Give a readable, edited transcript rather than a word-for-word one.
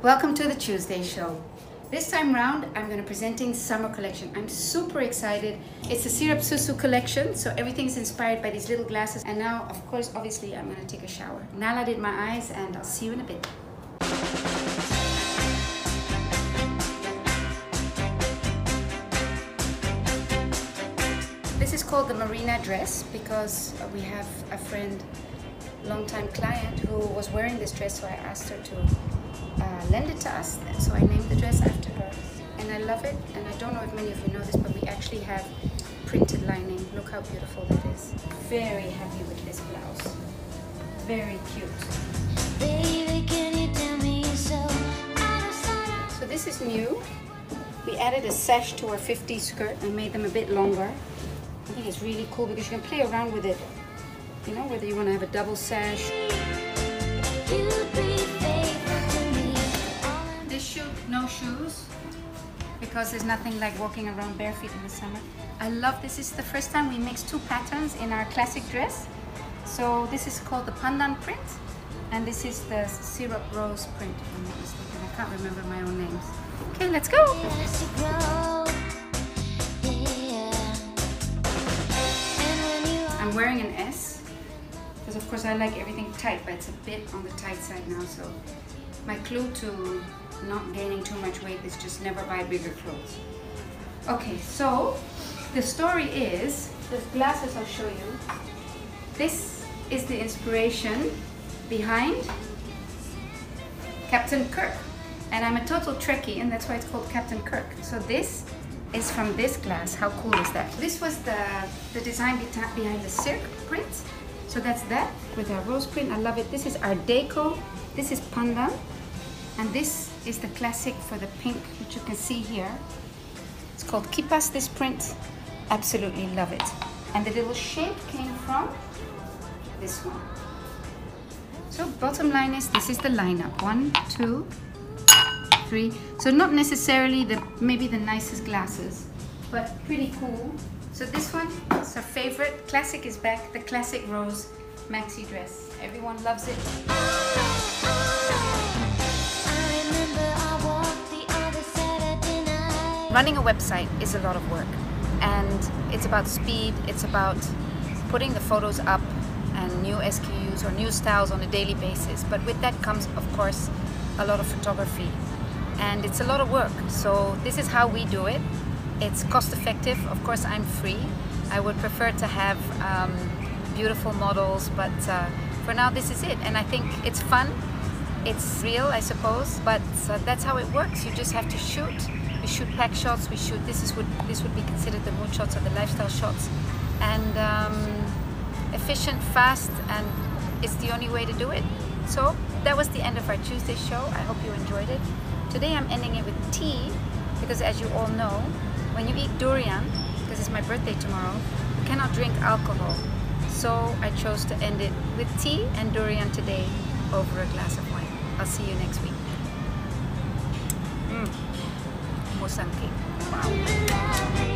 Welcome to the Tuesday show. This time round, I'm going to presenting summer collection. I'm super excited. It's a Sirap Susu collection, so everything's inspired by these little glasses. And now, of course, obviously, I'm going to take a shower. Nala did my eyes, and I'll see you in a bit. This is called the Marina dress because we have a friend, long-time client, who was wearing this dress, so I asked her to lend it to us. So I named the dress after her, and I love it. And I don't know if many of you know this, but we actually have printed lining. Look how beautiful that is. Very happy with this blouse. Very cute. Baby, can you tell me so this is new. We added a sash to our 50 skirt and made them a bit longer. I think it's really cool because you can play around with it. You know, whether you want to have a double sash. This shoe, no shoes, because there's nothing like walking around barefoot in the summer. I love this. This is the first time we mixed two patterns in our classic dress. So this is called the pandan print, and this is the syrup rose print, if I'm not mistaken. I can't remember my own names. Okay, let's go. I'm wearing an S because of course I like everything tight, but it's a bit on the tight side now. So my clue to not gaining too much weight is just never buy bigger clothes. Okay, so the story is, the glasses I'll show you. This is the inspiration behind Captain Kirk. And I'm a total Trekkie, and that's why it's called Captain Kirk. So this is from this glass. How cool is that? This was the design behind the silk print. So that's that with our rose print. I love it. This is Art Deco. This is pandan. And this is the classic for the pink, which you can see here. It's called Kipas, this print. Absolutely love it. And the little shape came from this one. So bottom line is, this is the lineup. 1, 2, 3. So not necessarily maybe the nicest glasses, but pretty cool. So this one is our favorite. Classic is back. The classic rose maxi dress. Everyone loves it. Running a website is a lot of work, and it's about speed. It's about putting the photos up and new SKUs or new styles on a daily basis. But with that comes, of course, a lot of photography, and it's a lot of work. So this is how we do it. It's cost effective. Of course, I'm free. I would prefer to have beautiful models, but for now this is it. And I think it's fun. It's real, I suppose, but that's how it works. You just have to shoot. We shoot pack shots. We shoot. This would be considered the mood shots or the lifestyle shots, and efficient, fast, and it's the only way to do it. So that was the end of our Tuesday show. I hope you enjoyed it. Today I'm ending it with tea, because as you all know, when you eat durian, because it's my birthday tomorrow, you cannot drink alcohol. So I chose to end it with tea and durian today over a glass of wine. I'll see you next week. Musang cake. Wow.